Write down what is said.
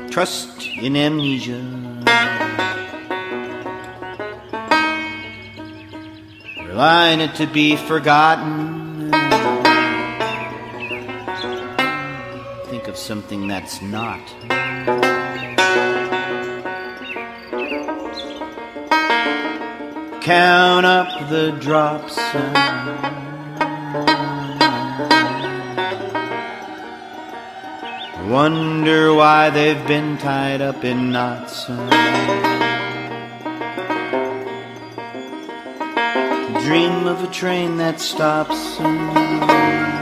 trust in amnesia. Rely on it to be forgotten. Think of something that's not. Count up the drops. Wonder why they've been tied up in knots. Dream of a train that stops.